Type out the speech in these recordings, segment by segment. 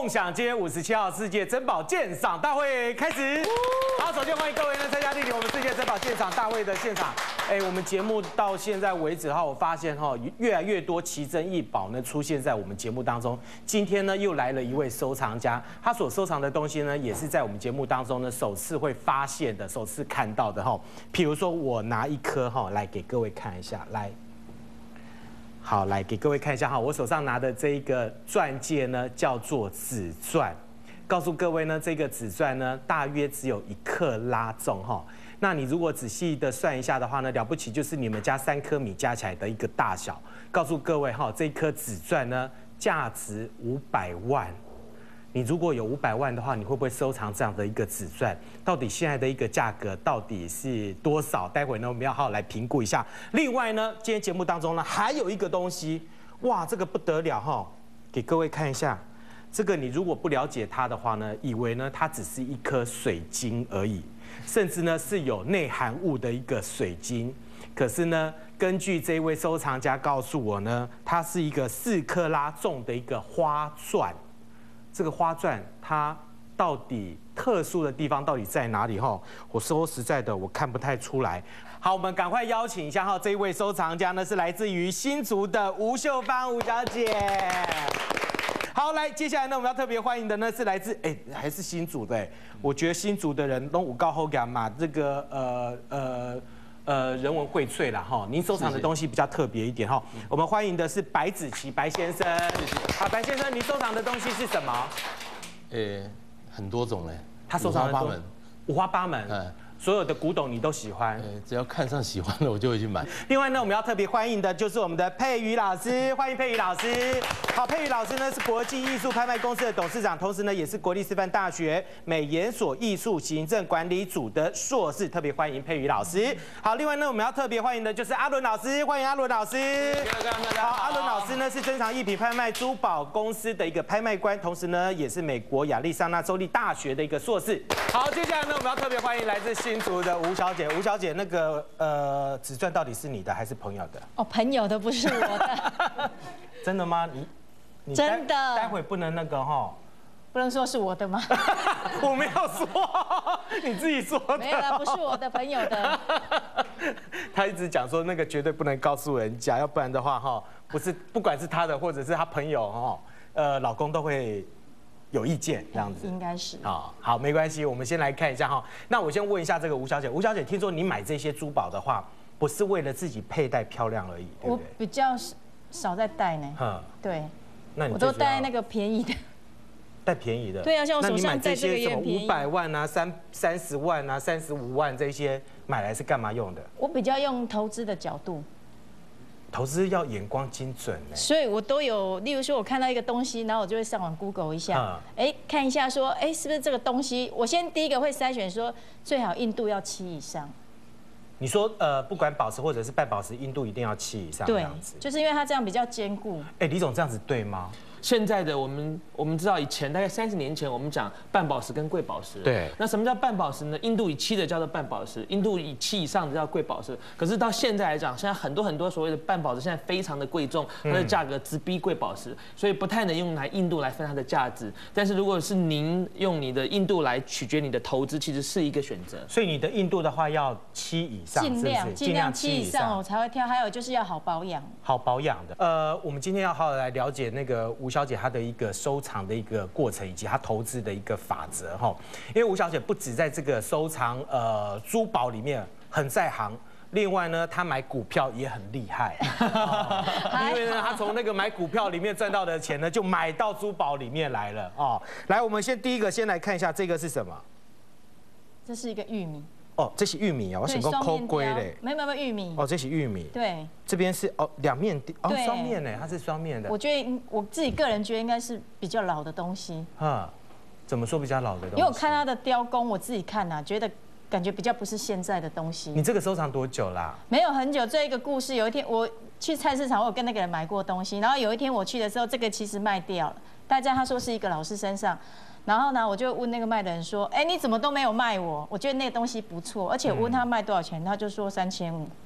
享今天57号世界珍宝鉴赏大会开始。好，首先欢迎各位呢参加莅临我们世界珍宝鉴赏大会的现场。我们节目到现在为止哈，我发现哈越来越多奇珍异宝呢出现在我们节目当中。今天呢又来了一位收藏家，他所收藏的东西呢也是在我们节目当中呢首次会发现的、首次看到的哈。比如说我拿一颗哈来给各位看一下，来。 好，来给各位看一下哈，我手上拿的这一个钻戒呢，叫做紫钻。告诉各位呢，这个紫钻呢，大约只有1克拉重哈。那你如果仔细的算一下的话呢，了不起就是你们家3颗米加起来的一个大小。告诉各位哈，这一颗紫钻呢，价值500万。 你如果有500万的话，你会不会收藏这样的一个紫钻？到底现在的一个价格到底是多少？待会呢，我们要好好来评估一下。另外呢，今天节目当中呢，还有一个东西，哇，这个不得了哈！给各位看一下，这个你如果不了解它的话呢，以为呢它只是一颗水晶而已，甚至呢是有内含物的一个水晶。可是呢，根据这位收藏家告诉我呢，它是一个4克拉重的一个花钻。 这个花钻它到底特殊的地方到底在哪里？哈，我说实在的，我看不太出来。好，我们赶快邀请一下哈，这一位收藏家呢是来自于新竹的吴秀芳吴小姐。好，来，接下来呢我们要特别欢迎的呢是来自还是新竹的我觉得新竹的人都五高后感嘛，这个人文荟萃啦哈，您收藏的东西比较特别一点哈。我们欢迎的是白子琪白先生。好，白先生，您收藏的东西是什么？ 很多种嘞， 他收藏的五花八门。所有的古董你都喜欢， 只要看上喜欢的我就会去买。 另外呢，我们要特别欢迎的就是我们的佩瑜老师，欢迎佩瑜老师。好，佩瑜老师呢是国际艺术拍卖公司的董事长，同时呢也是国立师范大学美研所艺术行政管理组的硕士，特别欢迎佩瑜老师。好，另外呢我们要特别欢迎的就是阿伦老师，欢迎阿伦老师。好，阿伦老师呢是珍藏艺品拍卖珠宝公司的一个拍卖官，同时呢也是美国亚利桑那州立大学的一个硕士。好，接下来呢我们要特别欢迎来自新竹的吴小姐，吴小姐，那个紫钻到底是你的还是朋友的？ 哦，朋友的不是我的。 真的吗？你真的？ 待会不能那个哈， 不能说是我的吗？ 我没有说，你自己说的。 没有啦，不是我的朋友的。 他一直讲说那个绝对不能告诉人家，要不然的话哈，不管是他的或者是他朋友哈，老公都会。 有意见这样子， 应该是好，没关系，我们先来看一下哈。那我先问一下这个吴小姐，吴小姐，听说你买这些珠宝的话，不是为了自己佩戴漂亮而已，对不对？ 我比较少在戴呢。对。 那你我都戴那个便宜的。 戴便宜的。 对啊，像我手上戴这个也很便宜。 500万啊，30万啊，35万这些买来是干嘛用的？ 我比较用投资的角度。 投资要眼光精准所以我都有，例如说，我看到一个东西，然后我就会上网 Google 一下，看一下说，是不是这个东西？我先第一个会筛选说，最好硬度要7以上。 你说不管宝石或者是半宝石，硬度一定要7以上，这样子。 就是因为它这样比较坚固。 李总这样子对吗？ 现在的我们知道，以前大概30年前，我们讲半宝石跟贵宝石。 对。 那什么叫半宝石呢？硬度以7的叫做半宝石，硬度以7以上的叫贵宝石。可是到现在来讲，现在很多所谓的半宝石现在非常的贵重，它的价格直逼贵宝石，所以不太能用来硬度来分它的价值。但是如果是您用你的硬度来取决你的投资，其实是一个选择。 所以你的硬度的话要7以上， 尽量7以上我才会挑。还有就是要好保养。好保养的。我们今天要好好来了解那个吴小姐她的一个收藏的一个过程，以及她投资的一个法则哈。因为吴小姐不止在这个收藏珠宝里面很在行，另外呢，她买股票也很厉害。因为呢，她从那个买股票里面赚到的钱呢，就买到珠宝里面来了哦。来，我们第一个先来看一下这个是什么？ 这是一个玉米。 哦，这是玉米哦，我想说抠龟嘞， 没有玉米哦，这是玉米， 对， 这边是2面双面呢，它是双面的。 我觉得我自己个人觉得应该是比较老的东西。 怎么说比较老的东西？ 因为我看它的雕工，我自己看啊，觉得感觉比较不是现在的东西。 你这个收藏多久啦？ 没有很久，这一个故事，有一天我去菜市场，我有跟那个人买过东西，然后有一天我去的时候，这个其实卖掉了，大家他说是一个老师身上。 然后呢，我就问那个卖的人说：“你怎么都没有卖我？我觉得那个东西不错，而且我问他卖多少钱，他就说3500。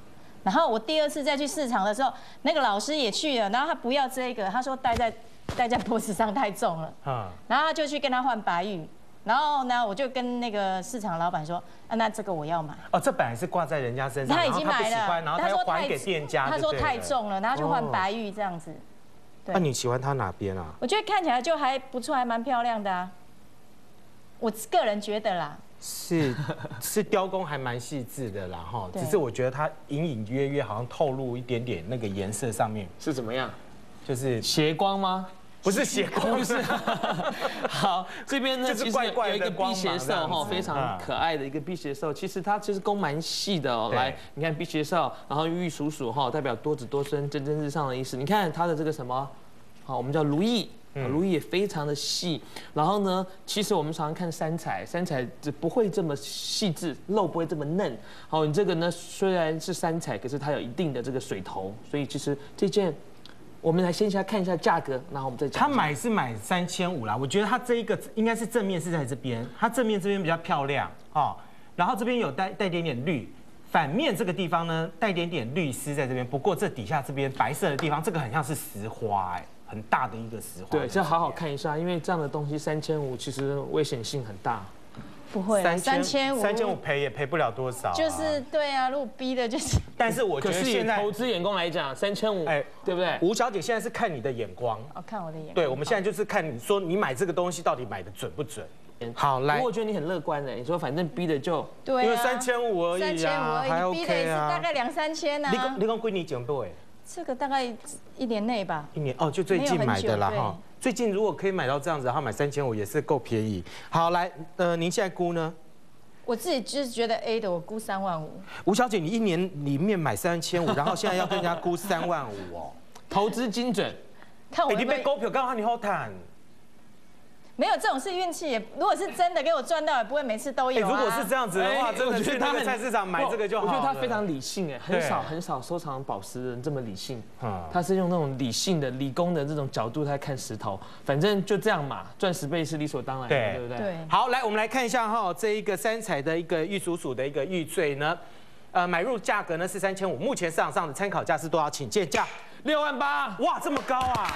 然后我第2次再去市场的时候，那个老师也去了，然后他不要这个，他说戴在脖子上太重了，然后他就去跟他换白玉。然后呢，我就跟那个市场老板说，啊，那这个我要买。 哦，这本来是挂在人家身上， 他已经买了， 然后他要还给店家。 他说太重了，然后就换白玉这样子。 那你喜欢它哪边啊？ 我觉得看起来就还不错，还蛮漂亮的啊。我个人觉得啦。是雕工还蛮细致的啦哈，只是我觉得它隐隐约约好像透露一点点那个颜色上面是怎么样？ 就是斜光吗？ 不是斜光， 不是。好，这边呢就是怪怪的有一个辟邪兽哈，非常可爱的一个辟邪兽。其实它其实弓蛮细的哦。来，你看辟邪兽，然后玉鼠鼠哈，代表多子多孙、蒸蒸日上的意思。你看它的这个什么，好，我们叫如意。如意也非常的细，然后呢，其实我们常常看三彩不会这么细致，肉不会这么嫩。好，你这个呢虽然是三彩，可是它有一定的这个水头，所以其实这件。我们来先看一下价格，然后我们再讲。 他买3500啦，我觉得他这一个应该是正面是在这边，它正面这边比较漂亮哦，然后这边有带点点绿，反面这个地方呢带点点绿丝在这边，不过这底下这边白色的地方，这个很像是石花哎，很大的一个石花。 对，这要好好看一下，因为这样的东西3500其实危险性很大。 不会，3500 赔也赔不了多少。 就是对啊，如果逼的就是。 但是我觉得现在投资眼光来讲，3500，哎，对不对？ 吴小姐现在是看你的眼光， 看我的眼光。 对，我们现在就是看你说你买这个东西到底买的准不准。好，来。 不过我觉得你很乐观的，你说反正逼的就对， 因为3500而已啊，还 OK 啊， 大概2、3000啊。 你讲几年前对？ 这个大概1年内吧。 1年哦，就最近买的啦哈。最近如果可以买到这样子，然后买3500也是够便宜。好，来，您现在估呢？ 我自己就是觉得 A 的，我估35000。 吴小姐，你1年里面买3500，然后现在要跟人家估35000哦， 投资精准。 看我你被股票刚好你好谈。 没有这种是运气，也如果是真的给我赚到，也不会每次都有啊。 如果是这样子的话，真的去那个菜市场买这个就好了。 我觉得他非常理性哎，很少收藏宝石的人这么理性。他是用那种理性的、理工的这种角度在看石头，反正就这样嘛，赚10倍是理所当然的，对不对？对。 好，来我们来看一下哈，这一个三彩的一个玉鼠鼠的一个玉坠呢，买入价格呢是3500，目前市场上的参考价是多少？请见价 68000。 哇，这么高啊！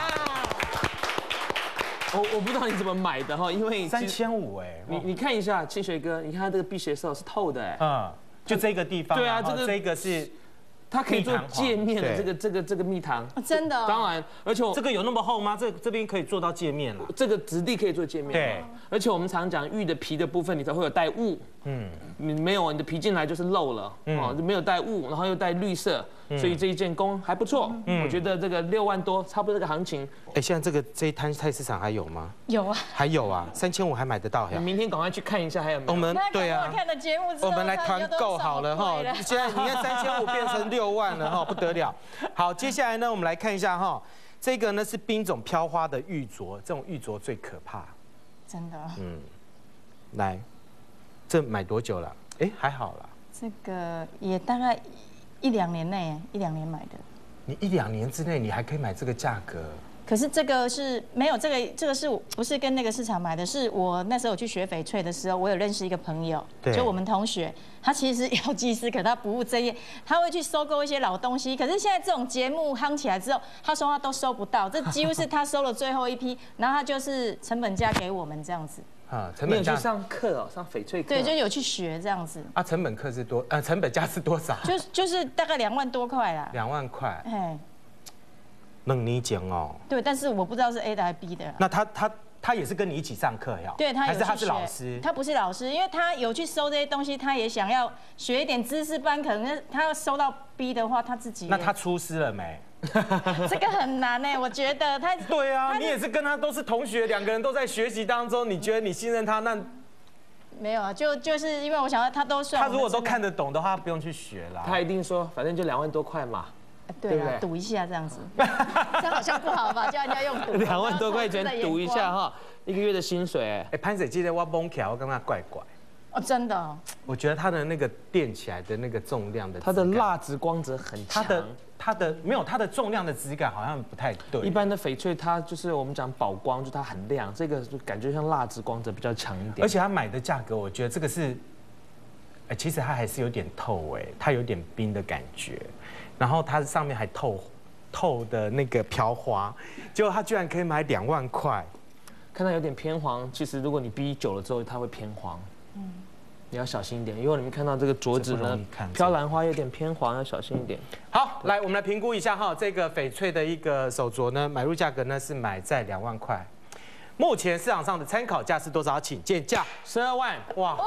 我不知道你怎么买的哈，因为 3500哎， 你看一下清水哥，你看它这个辟邪兽是透的哎， 就这个地方， 对啊， 这个是它可以做界面的这个蜜糖， 真的， 当然，而且这个有那么厚吗？这边可以做到界面了， 这个质地可以做界面，对，而且我们常讲玉的皮的部分里头会有带雾，你没有你的皮进来就是漏了，哦，就没有带雾，然后又带绿色。所以这一件工还不错，我觉得这个6万多，差不多这个行情。 哎，现在这一摊菜市场还有吗？ 有啊， 还有啊，3500还买得到呀。 明天赶快去看一下还有没有。 我们对啊， 看的节目之后， 我们来团购好了哈。现在你看3500变成6万了哈，不得了。好，接下来呢，我们来看一下哈，这个呢是冰种飘花的玉镯，这种玉镯最可怕。 真的。 来，这买多久了？哎，还好啦。 这个也大概。1、2年内，1、2年买的。 你1、2年之内，你还可以买这个价格？ 可是这个是没有这个是不是跟那个市场买的？是我那时候去学翡翠的时候，我有认识一个朋友，就我们同学，他其实是药剂师，可他不务正业，他会去收购一些老东西。可是现在这种节目夯起来之后，他说他都收不到，这几乎是他收了最后一批，然后他就是成本价给我们这样子。 成本价你有去上课哦，上翡翠课。 对，就有去学这样子。 啊，成本课是多，成本价是多少？ 就是大概2万多块啦。 2万块。 哎。 2年前哦。 对，但是我不知道是 A 的还是 B 的。 那他也是跟你一起上课呀？ 对， 还是他是老师？ 他不是老师，因为他有去收这些东西，他也想要学一点知识班，可能他要收到 B 的话，他自己。 那他出师了没？ 这个很难哎，我觉得他。 对啊，你也是跟他都是同学，2个人都在学习当中，你觉得你信任他那？ 没有啊，就是因为我想要他都算。 他如果都看得懂的话，不用去学啦。 他一定说，反正就2万多块嘛。 对啊，赌一下这样子，这样好像不好吧？叫人家用赌。 2万多块钱赌一下哈，1个月的薪水。 哎，潘水记得我崩起来，我跟他怪。 哦，真的。 我觉得它的那个垫起来的那个重量的， 它的蜡质光泽很强。 它的重量的质感好像不太对。 一般的翡翠它就是我们讲宝光，就它很亮，这个就感觉像蜡质光泽比较强一点。 而且他买的价格，我觉得这个是其实它还是有点透它有点冰的感觉，然后它上面还透的那个飘花，结果它居然可以买2万块。 看到有点偏黄，其实如果你逼久了之后，它会偏黄。你要小心一点，因为你们看到这个镯子呢，飘兰花有点偏黄，要小心一点。 好，来我们来评估一下哈，这个翡翠的一个手镯呢，买入价格呢是买在2万块。目前市场上的参考价是多少？请见价。 12万。 哇！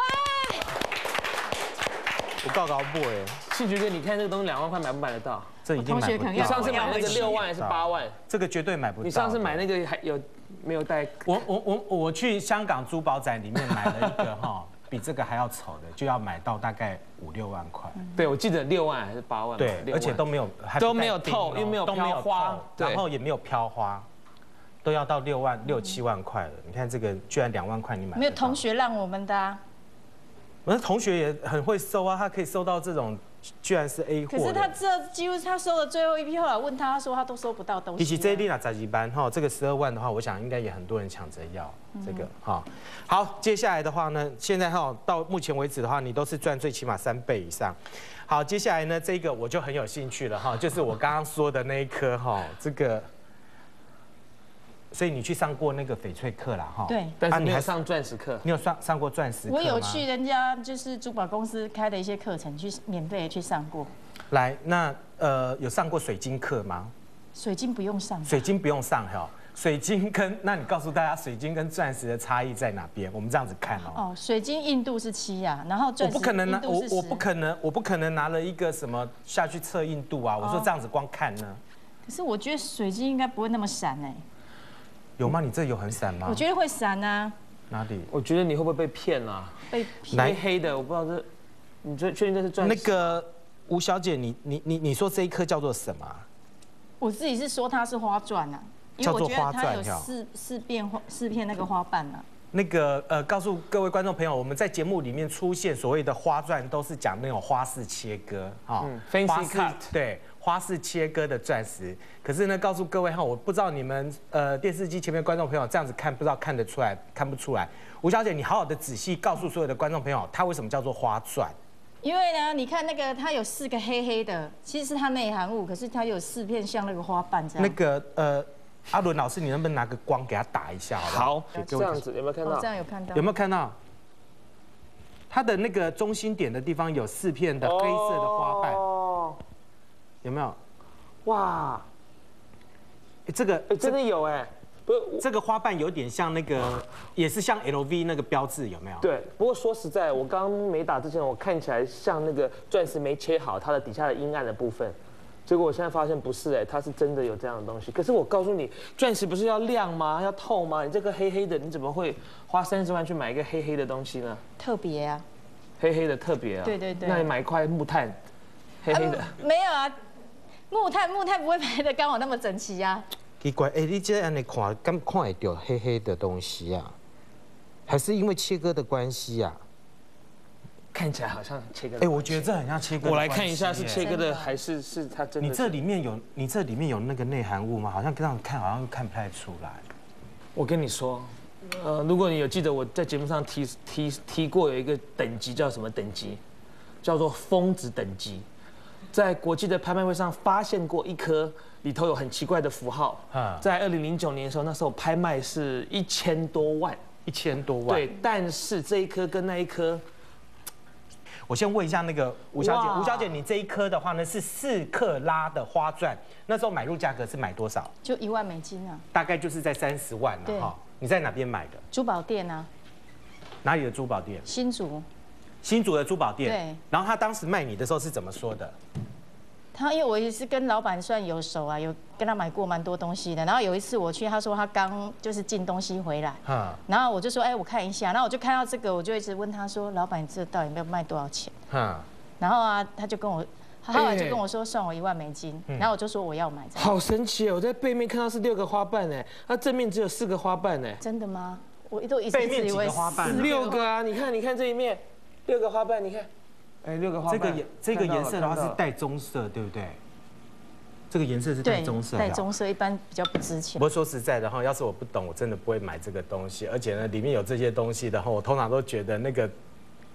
我告不庆菊哥，你看这个东西2万块买不买得到？ 这已经买不到。 你上次买那个6万还是8万？ 这个绝对买不到。 你上次买那个还有没有带？ 我去香港珠宝展里面买了一个哈。比这个还要丑的，就要买到大概5、6万块。 对，我记得6万还是8万。 对，而且都没有透，又没有飘花， 然后也没有飘花，都要到6万、6、7万块了。你看这个居然2万块你买。 没有同学让我们的啊。 我的同学也很会收啊，他可以收到这种，居然是 A 货。 可是他这几乎他收的最后一批，后来问他说他都收不到东西。 比起这一粒杂技班哈，这个12万的话，我想应该也很多人抢着要这个哈。好，接下来的话呢，现在哈到目前为止的话，你都是赚最起码3倍以上。好，接下来呢这个我就很有兴趣了哈，就是我刚刚说的那一颗哈，这个。所以你去上过那个翡翠课啦，哈？ 对。 但是你还上钻石课？ 你有上过钻石课吗？ 我有去人家就是珠宝公司开的一些课程，去免费去上过。 来，那有上过水晶课吗？ 水晶不用上。 水晶不用上哈。水晶那你告诉大家水晶跟钻石的差异在哪边？我们这样子看哦。 哦，水晶硬度是7啊，然后钻石硬度是10。 我不可能拿了一个什么下去测硬度啊？我说这样子光看呢。 可是我觉得水晶应该不会那么闪哎。 有吗？你这有很闪吗？ 我觉得会闪啊。 哪里？ 我觉得你会不会被骗啊？ 被骗黑的，我不知道这，你确定这是钻石？ 那个吴小姐，你说这一颗叫做什么？ 我自己是说它是花钻啊，因为我觉得它有四片那个花瓣啊。 那个告诉各位观众朋友，我们在节目里面出现所谓的花钻，都是讲那种花式切割啊 ，fancy cut， 对。花式切割的钻石，可是呢，告诉各位哈，我不知道你们电视机前面观众朋友这样子看，不知道看得出来看不出来。吴小姐，你好好的仔细告诉所有的观众朋友，它为什么叫做花钻？ 因为呢，你看那个它有4个黑黑的，其实是它内含物，可是它有4片像那个花瓣这样。 那个阿伦老师，你能不能拿个光给它打一下？ 好，这样子有没有看到？ 这样有看到。 有没有看到？它的那个中心点的地方有4片的黑色的花瓣。有没有？哇，这个真的有哎，不是这个花瓣有点像那个，也是像 LV 那个标志，有没有？ 对，不过说实在，我刚刚没打之前，我看起来像那个钻石没切好，它的底下的阴暗的部分。结果我现在发现不是哎，它是真的有这样的东西。可是我告诉你，钻石不是要亮吗？要透吗？你这个黑黑的，你怎么会花30万去买一个黑黑的东西呢？ 特别啊， 黑黑的特别啊。 对对对。 那你买一块木炭，黑黑的。 没有啊。木炭不会排得刚好那么整齐啊。 奇怪，你这样你看得到黑黑的东西啊？还是因为切割的关系啊？ 看起来好像切割。 我觉得这很像切割。 我来看一下是切割的还是它真的？ 你这里面有那个内含物吗？好像这样看好像看不太出来。 我跟你说，如果你有记得我在节目上提过有一个等级叫什么等级？叫做疯子等级。在国际的拍卖会上发现过一颗里头有很奇怪的符号，在2009年的时候，那时候拍卖是1000多万 ，1000多万。 对，但是这一颗跟那一颗， 我先问一下那个吴小姐，吴小姐，你这一颗的话呢是4克拉的花钻，那时候买入价格是买多少？ 就1万美金啊， 大概就是在30万了哈。你在哪边买的？ 珠宝店啊。 哪里的珠宝店？新竹的珠宝店。 对。 然后他当时卖你的时候是怎么说的？ 因为我也是跟老板算有熟啊，有跟他买过蛮多东西的。然后有一次我去，他说他刚就是进东西回来，然后我就说，我看一下。然后我就看到这个，我就一直问他说，老板，这到底要卖多少钱？然后啊，他就跟我，他后来就跟我说，算我1万美金。然后我就说我要买。 好神奇哦！我在背面看到是6个花瓣哎，它正面只有4个花瓣哎。 真的吗？我都一直以为 6个啊！你看这一面，6个花瓣，你看。6个花瓣。 这个颜色的话是带棕色，对不对？这个颜色是带棕色。 带棕色一般比较不值钱。 不过说实在的哈，要是我不懂，我真的不会买这个东西。而且呢，里面有这些东西的话，我通常都觉得那个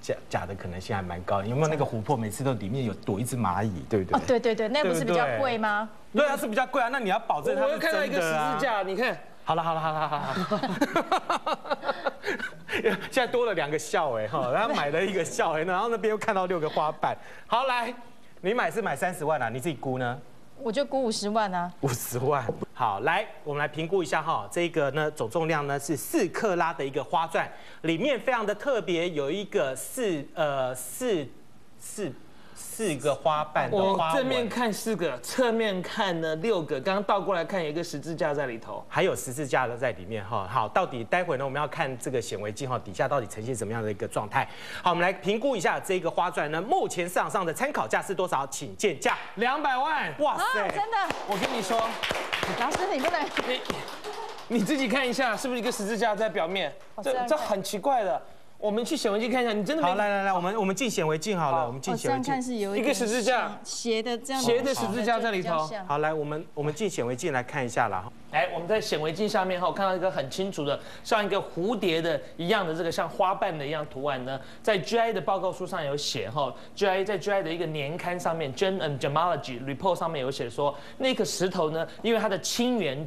假的可能性还蛮高。有没有那个琥珀每次都里面有躲一只蚂蚁，对不对？ 哦，对对对，那不是比较贵吗？ 对啊，是比较贵啊。那你要保证它是我又看到一个十真的啊字架，你看。 好了，现在多了2个笑哎哈，然后买了1个笑哎，然后那边又看到6个花瓣。好，来，你买是买30万啊，你自己估呢？ 我就估50万啊。 50万。好，来，我们来评估一下哈，这个呢总重量呢是4克拉的一个花钻，里面非常的特别，有一个4个花瓣的花纹。 我正面看4个，侧面看呢6个，刚刚倒过来看有一个十字架在里头， 还有十字架的在里面哈。好，到底待会呢我们要看这个显微镜哈底下到底呈现什么样的一个状态。好，我们来评估一下这个花钻呢，目前市场上的参考价是多少？请见价。 200万。 哇塞， 真的， 我跟你说， 老师你不能， 你自己看一下，是不是一个十字架在表面？这很奇怪的。我们去显微镜看一下，你真的没。 好，来，我们进显微镜好了，我们进显微镜。 看是有一个十字架斜的这样， 斜的十字架在里头。 好，来，我们进显微镜来看一下啦。 来，我们在显微镜下面哈，看到一个很清楚的，像一个蝴蝶的一样的这个像花瓣的一样图案呢，在 GI 的报告书上有写哈在 GI 的一个年刊上面 Gene and Gemology Report 上面有写说，那颗石头呢，因为它的氢原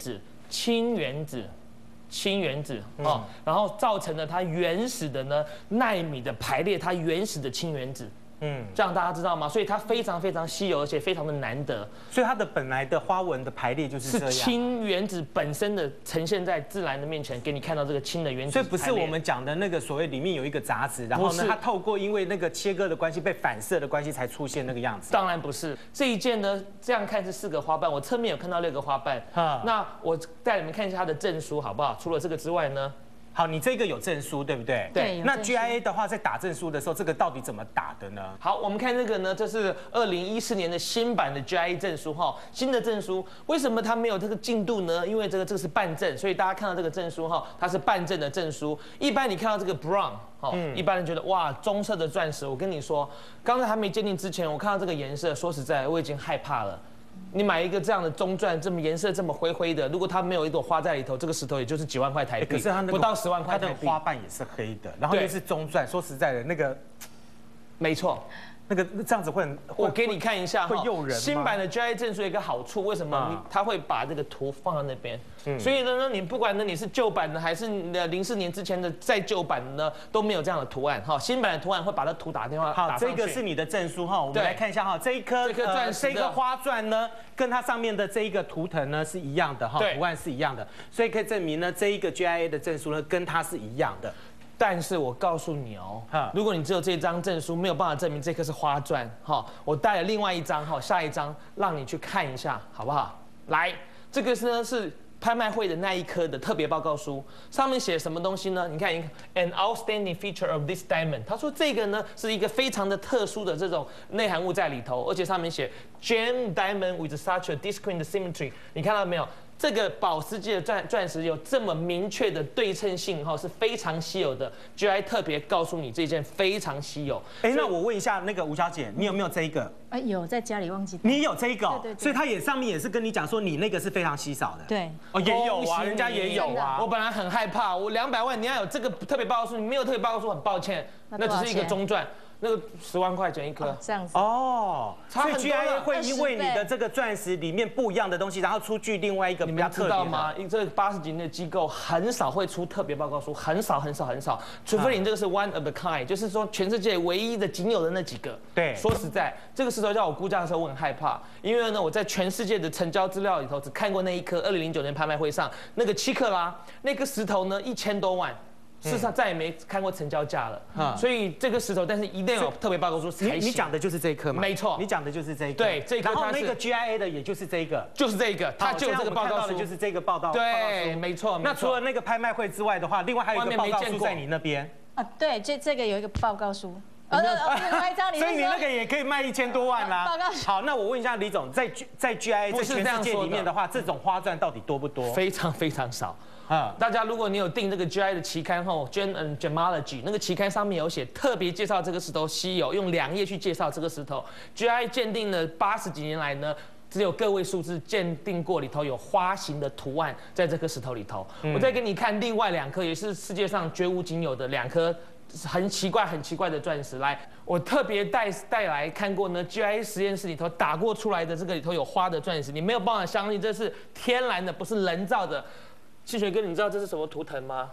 子哦，然后造成了它原始的呢纳米的排列，它原始的氢原子。这样大家知道吗？所以它非常非常稀有，而且非常的难得。 所以它的本来的花纹的排列就是这样。 是氢原子本身的呈现在自然的面前，给你看到这个氢的原子。 所以不是我们讲的那个所谓里面有一个杂质，然后呢，它透过因为那个切割的关系被反射的关系才出现那个样子。 当然不是，这一件呢，这样看是4个花瓣，我侧面有看到6个花瓣。那我带你们看一下它的证书好不好？除了这个之外呢？ 好，你这个有证书对不对？ 对。 那 GIA 的话，在打证书的时候，这个到底怎么打的呢？ 好，我们看这个呢，这是2014年的新版的 GIA 证书哈，新的证书。为什么它没有这个进度呢？因为这个是半证，所以大家看到这个证书哈，它是半证的证书。一般你看到这个 brown， 一般人觉得哇，棕色的钻石。我跟你说，刚才还没鉴定之前，我看到这个颜色，说实在，我已经害怕了。你买一个这样的中钻，这么颜色这么灰灰的，如果它没有一朵花在里头，这个石头也就是几万块台币， 可是它那个不到10万块台币。它的花瓣也是黑的，然后又是中钻。说实在的，那个， 没错。 那个这样子会很， 我给你看一下会诱人。 新版的 GIA 证书有一个好处，为什么？它会把这个图放在那边，所以呢，你不管呢你是旧版的还是04年之前的再旧版的呢，都没有这样的图案哈。新版的图案会把它图打电话。 好，这个是你的证书哈，我们来看一下哈，这颗钻石，这个花钻呢，跟它上面的这一个图腾呢是一样的哈，图案是一样的，所以可以证明呢这一个 GIA 的证书呢跟它是一样的。 但是我告诉你哦，如果你只有这张证书，没有办法证明这颗是花钻，哈，我带了另外一张哈，下一张让你去看一下，好不好？来，这个是拍卖会的那一颗的特别报告书，上面写什么东西呢？你看，an outstanding feature of this diamond， 他说这个呢是一个非常的特殊的这种内含物在里头，而且上面写 gem diamond with such a discrete symmetry， 你看到没有？这个保时捷的钻石有这么明确的对称性哈，是非常稀有的。GI 特别告诉你这件非常稀有。 那我问一下那个吴小姐，你有没有这一个？ 有，在家里忘记。 你有这一个？ 对。 所以它也上面也是跟你讲说你那个是非常稀少的。 对。 也有啊，人家也有啊。 我本来很害怕，我200万你要有这个特别报告书，你没有特别报告书，很抱歉，那只是一个中钻。那个10万块钱一颗， 这样子哦， 所以 GIA 会因为你的这个钻石里面不一样的东西，然后出具另外一个比较特别的。 你们知道吗？这80几年的机构很少会出特别报告书，很少，除非你这个是 one of a kind， 就是说全世界唯一的仅有的那几个。 对， 说实在，这个石头叫我估价的时候，我很害怕，因为呢，我在全世界的成交资料里头只看过那一颗2009年拍卖会上那个7克拉那个石头呢1000多万。事实上再也没看过成交价了，所以这个石头，但是一定要有特别报告书才行。 你讲的就是这一颗嘛？ 没错， 你讲的就是这一颗。 对，这一颗。 然后那个 GIA 的也就是这一个， 就是这个，它就有这个报告书， 就是这个报道。 对，没错。 那除了那个拍卖会之外的话，另外还有一个报告书在你那边。 对，这个有一个报告书。另外一张， 所以你那个也可以卖1000多万啦。好，那我问一下李总，在 GIA 在全世界里面的话，这种花钻到底多不多？ 非常非常少。大家如果你有订这个 GI 的期刊后 ，Gene and Gemology 那个期刊上面有写特别介绍这个石头稀有，用2页去介绍这个石头。GI 鉴定了80几年来呢，只有个位数字鉴定过里头有花形的图案在这颗石头里头。我再给你看另外2颗，也是世界上绝无仅有的2颗很奇怪的钻石。来，我特别带来看过呢 ，GIA 实验室里头打过出来的这个里头有花的钻石，你没有办法相信这是天然的，不是人造的。庆学哥，你知道这是什么图腾吗？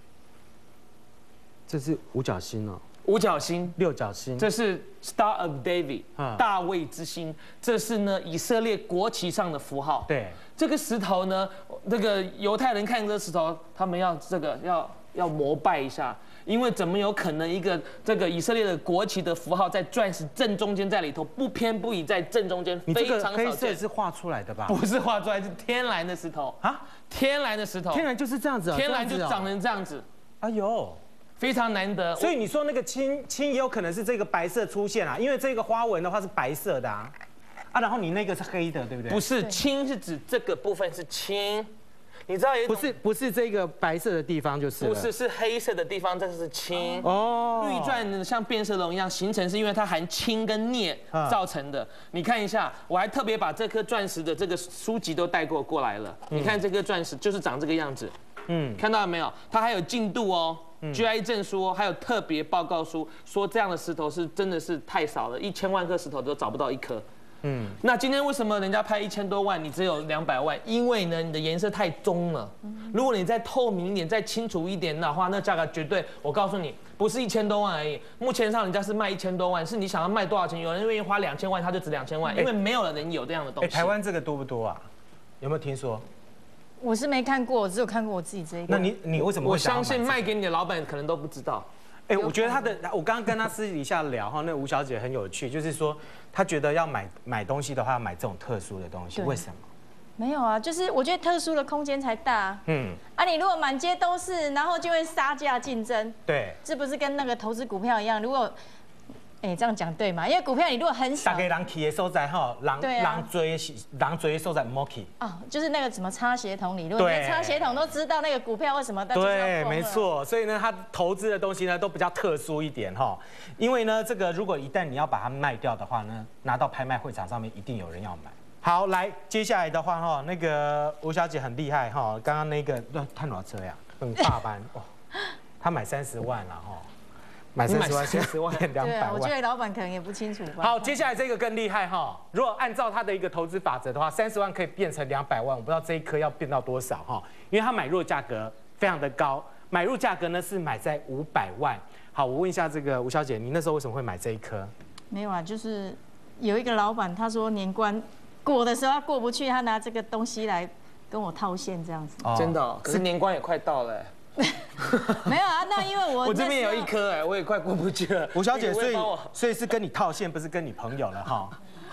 这是五角星哦， 五角星、 六角星， 这是 Star of David， 大卫之星，这是呢以色列国旗上的符号。 对， 这个石头呢，这个犹太人看这个石头，他们要要膜拜一下，因为怎么有可能一个这个以色列的国旗的符号在钻石正中间在里头，不偏不倚在正中间，非常少见。 黑色是画出来的吧？ 不是画出来，是天然的石头啊，天然的石头， 天然就是这样子， 天然就长成这样子。 哎呦！ 非常难得， 所以你说那个青也有可能是这个白色出现啊，因为这个花纹的话是白色的啊，然后你那个是黑的，对不对？ 不是，青是指这个部分是青，你知道有不是这个白色的地方就是不是，是黑色的地方，这个是青哦。 绿钻像变色龙一样形成，是因为它含氢跟镍造成的。你看一下，我还特别把这颗钻石的这个书籍都带过来了。你看这颗钻石就是长这个样子，看到了没有？它还有进度哦。GIA 证书还有特别报告书说这样的石头是真的是太少了，1000万颗石头都找不到一颗。那今天为什么人家拍1000多万，你只有200万？因为呢，你的颜色太棕了。如果你再透明一点、再清楚一点的话，那价格绝对，我告诉你，不是1000多万而已。目前上人家是卖1000多万，是你想要卖多少钱？有人愿意花2000万，他就值2000万，因为没有人有这样的东西。 台湾这个多不多啊？有没有听说？ 我是没看过，我只有看过我自己这一个。 那你为什么会？ 我相信卖给你的老板可能都不知道。 我觉得我刚刚跟他私底下聊哈，那吴小姐很有趣，就是说她觉得要买东西的话，要买这种特殊的东西，为什么？ 没有啊，就是我觉得特殊的空间才大。你如果满街都是，然后就会杀价竞争。 对， 这不是跟那个投资股票一样？如果这样讲对吗？因为股票你如果很少， 大家人去的所在哈，人追的所在唔好去。 就是那个什么擦鞋桶理论，连擦鞋桶都知道那个股票为什么大家对，没错。所以呢，他投资的东西呢都比较特殊一点哈。因为呢，这个如果一旦你要把它卖掉的话呢，拿到拍卖会场上面一定有人要买。好，来接下来的话哈，那个吴小姐很厉害哈，刚刚那个探多少车呀？很大班哦，她买30万了哈。买30万变200万， 我觉得老板可能也不清楚吧。 好，接下来这个更厉害哈。如果按照他的一个投资法则的话，30万可以变成200万，我不知道这一颗要变到多少哈。因为他买入价格非常的高，买入价格呢是买在500万。好，我问一下这个吴小姐，你那时候为什么会买这一颗？ 没有啊，就是有一个老板他说年关过的时候他过不去，他拿这个东西来跟我套现这样子。 真的，可是年关也快到了。 没有啊，那因为我这边有一颗我也快过不去了。 吴小姐，所以是跟你套现，不是跟你朋友了哈。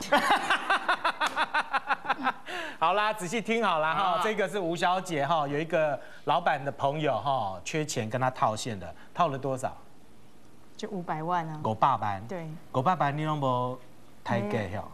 好啦，仔细听好啦哈，这个是吴小姐哈，有一个老板的朋友哈，缺钱跟他套现的，套了多少？ 就500万啊。 500万。 对。 500万你都没抬价哟。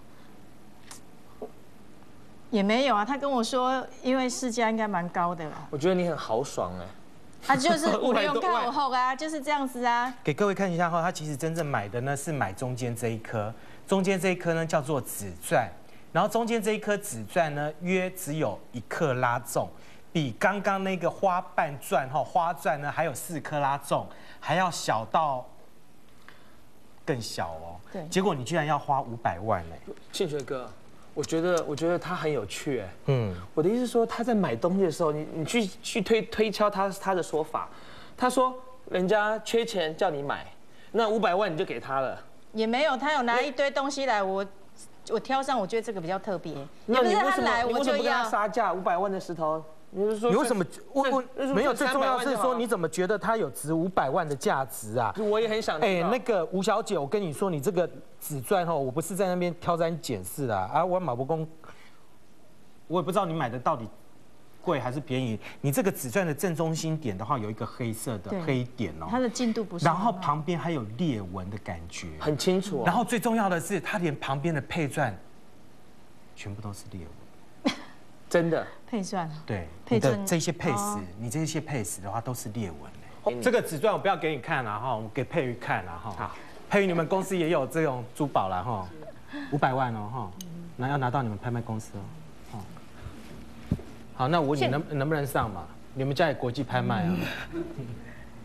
也没有啊，他跟我说，因为市价应该蛮高的啦。 我觉得你很豪爽就是不用看我后啊，就是这样子啊。 给各位看一下哈，他其实真正买的呢是买中间这一颗，中间这一颗呢叫做紫钻，然后中间这一颗紫钻呢约只有1克拉重，比刚刚那个花瓣钻花钻呢还有4克拉重，还要小到更小哦。 对， 结果你居然要花500万呢？ 庆学哥。我觉得他很有趣我的意思是说他在买东西的时候，你去推敲他的说法，他说人家缺钱叫你买，那500万你就给他了， 也没有，他有拿一堆东西来，我挑上，我觉得这个比较特别，也不是他来我就要。 不跟他杀价500万的石头？你是说你为什么没有？最重要是说你怎么觉得它有值500万的价值啊？ 我也很想。 那个吴小姐，我跟你说，你这个紫钻我不是在那边挑三拣四的啊，我马伯公，我也不知道你买的到底贵还是便宜。你这个紫钻的正中心点的话，有一个黑色的黑点哦， 它的进度不是。 然后旁边还有裂纹的感觉， 很清楚。 然后最重要的是，它连旁边的配钻全部都是裂纹。 真的配钻对，你的这些配饰，你这些配饰的话都是裂纹这个紫钻我不要给你看了哈，我给佩瑜看了哈。好，佩瑜你们公司也有这种珠宝了哈，500万哦哈，要拿到你们拍卖公司哦。好，那我问你能不能上嘛？你们家也国际拍卖啊？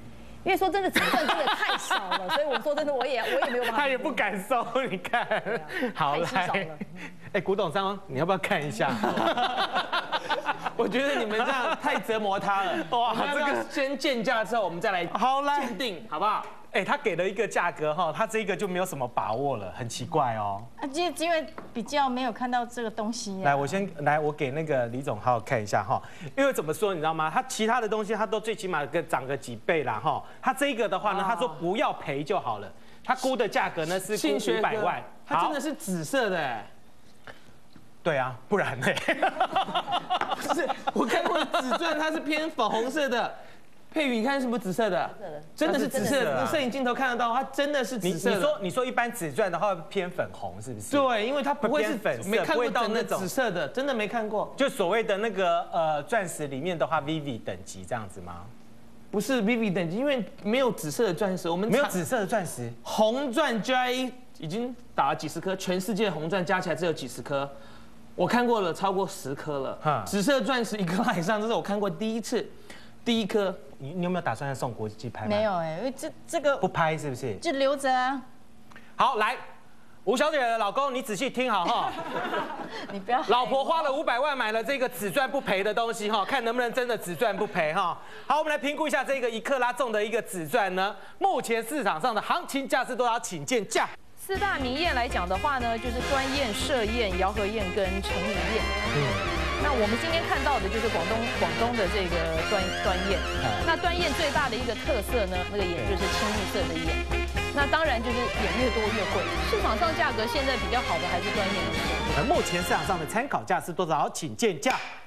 因为说真的，尺寸真的太少了，所以我说真的，我也没有办法。 他也不敢收，你看。好来，哎，古董商，你要不要看一下？ 我觉得你们这样太折磨他了。哇，这个先鉴价之后，我们再来鉴定，好不好？ 哎，他给了一个价格哈，他这个就没有什么把握了，很奇怪哦。 因为比较没有看到这个东西。 来，我给那个李总好好看一下哈，因为怎么说你知道吗？他其他的东西他都最起码涨个几倍啦哈，他这个的话呢，他说不要赔就好了，他估的价格呢是估500万， 他真的是紫色的哎。 对啊，不然呢？ 不是，我看过紫钻，它是偏粉红色的。佩宇，你看是不是紫色的？真的是紫色的，摄影镜头看得到，它真的是紫色的。 你说一般紫钻的话偏粉红是不是？ 对，因为它不会是粉色， 没看过到那种紫色的，真的没看过。 就所谓的那个钻石里面的话 ，VV 等级这样子吗？ 不是 VV 等级，因为没有紫色的钻石，我们没有紫色的钻石。 红钻 GIA 已经打了几十颗，全世界红钻加起来只有几十颗。我看过了超过10颗了，紫色钻石1颗以上，这是我看过第一颗。 你有没有打算要送国际拍卖？ 没有哎，因为这个不拍是不是？ 就留着啊。 好，来，吴小姐的老公，你仔细听好哈。 你不要。 老婆花了500万买了这个只赚不赔的东西哈，看能不能真的只赚不赔哈。好，我们来评估一下这个1克拉重的一个只钻呢，目前市场上的行情价是多少？请见价。 4大名宴来讲的话呢，就是端砚、歙砚、姚和砚跟成渝砚。那我们今天看到的就是广东的这个端砚。那端砚最大的一个特色呢，那个砚就是清一色的砚。那当然就是砚越多越贵。市场上价格现在比较好的还是端砚。 目前市场上的参考价是多少？请见价。